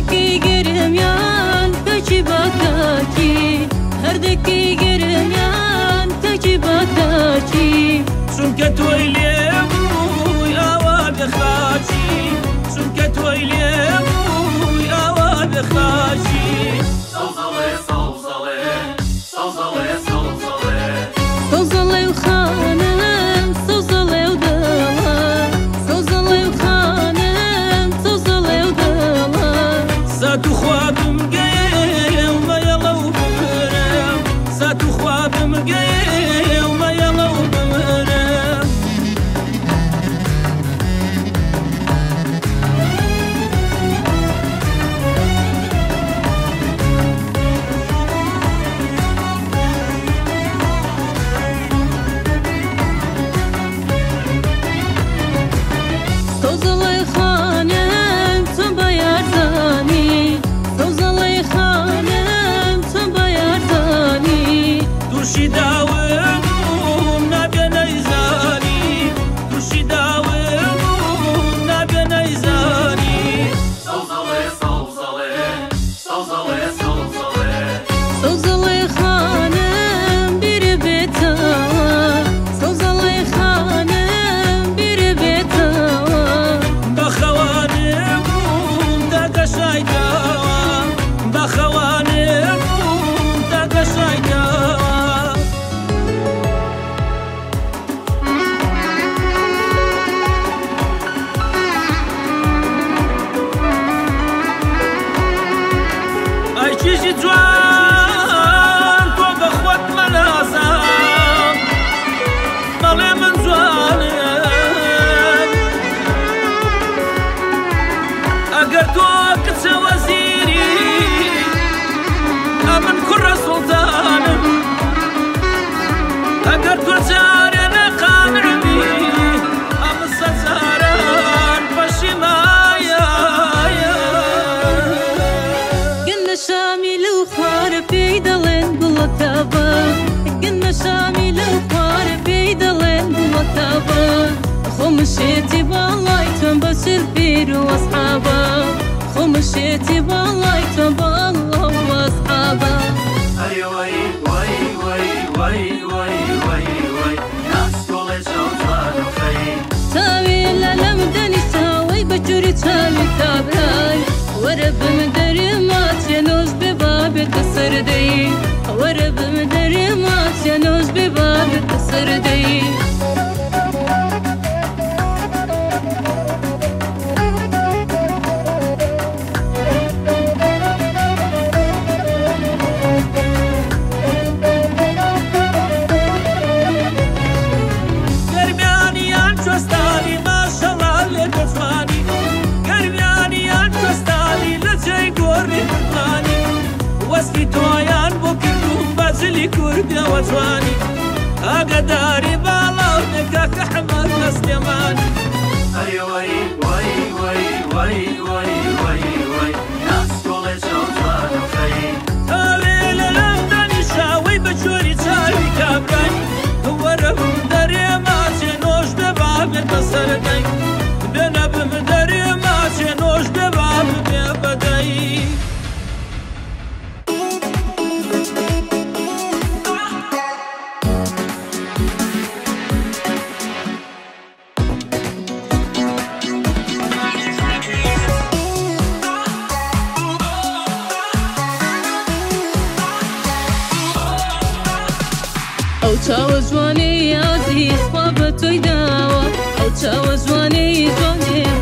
هردكي گرمیان تاچی باکاکی هردكي گرمیان تاچی باکاکی چونکە تۆی لێبووی ئاوا بخاچی چونکە تۆی لێبووی ئاوا بخاچی سەوزەڵێ سەوزەڵێ سەوزەڵێ سەوزەڵێ سەوزەڵێ و خانم سەوزەڵێ و دڵە سەوزەڵێ و خانم سەوزەڵێ و دڵە سات و خوابم گەیەومە یەڵە و بمرم سات و خوابم گەیەومە یەڵە و بمرم سەوزەڵێ خانم چۆن بە یارزانی سەوزەڵێ خانم چۆن بە یارزانی تووشی داوم نابێ نەیزانی تووشی داوم نابێ نەیزانی سەوزەڵێ سەوزەڵێ سەوزەڵێ سەوزەڵێ سەوزەڵێ خانم بیرە بێتەوە سەوزەڵێ خانم بیرە بێتەوە بەخەوانم داگەشایداوە بەخەوانم داگەشایداوە ئەی کیژی جوان تۆ بە خۆت مەنازان بەڵێ من جوانم ئەگەر تۆ کچە وەزیری ئەمن کوڕە سوڵتانم ئەگەر تۆ جارێ نەقانعبی ئەمن سەجاران پەشیمایە گەنە شامی لەو خوارە پێی دەڵێن گوڵەتابە گەنە شامی لەو خوارە پێی دەڵێن گوڵەتابە خۆمشێتی باڵای تۆم بە چرپیر و وەسحابە خۆمشێتی باڵای تۆم بە ئەڵڵە و وەسحابە ئەی وەی وەی وەی وەی وەی وەی وەی ناسکۆڵێ چاو جوان و خەی چاوی لە لەم دەنیساوەی بە جووری چاوی کابرای وەرە بمدەری ماچێ نۆش بێ بابێتە سەردەی وەرە بمدەری ماچێ نۆش بێ بابێتە سەردەی گەرمیانیان کوێستانی ماشەڵا لێ دەتوانی گەرمیانیان کوێستانی لە جێی گۆڕی قوربانی وەستی تۆیان بۆ کردوم بەجلی کوردیەوە جوانی ئاگاداری باڵاو نەکا کە حەمەد دەستێمانی ئەی وەی وەی وەی وەی وەی وەی وەی ناسکۆڵێ چاو جوان و خەی تاوێ لە لەم دەنیشاوەی بە جۆری چاوی کابرای وەرە بمدەرێ ماچێ نۆش بێ بابێتە سەردەی بێنە بمدەرێ ماچێ نۆش بێ بابێ بەدەی ئەو چاوە جوانەی عەزیز خوا بە تۆی داوە ئەو چاوە جوانەی جوانێ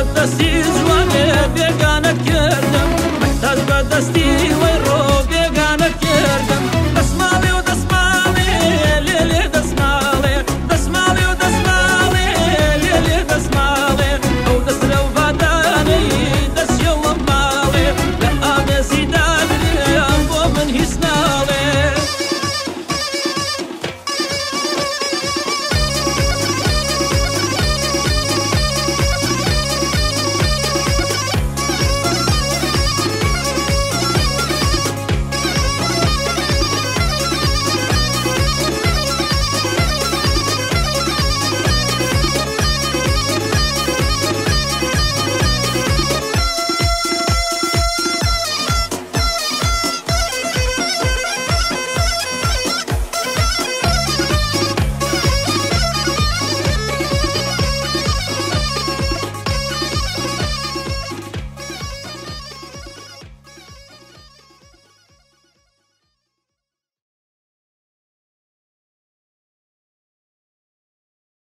بەدەستی جوانێ بێگانەت کردم مەحتاج بەدەستی